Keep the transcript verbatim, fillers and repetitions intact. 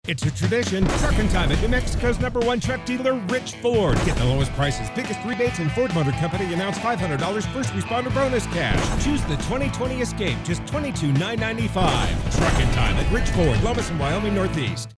It's a tradition, trucking time at New Mexico's number one truck dealer, Rich Ford. Get the lowest prices, biggest rebates, and Ford Motor Company announced five hundred dollars first responder bonus cash. Choose the twenty twenty Escape, just twenty-two thousand nine hundred ninety-five dollars. Trucking time at Rich Ford, Lomas and Wyoming Northeast.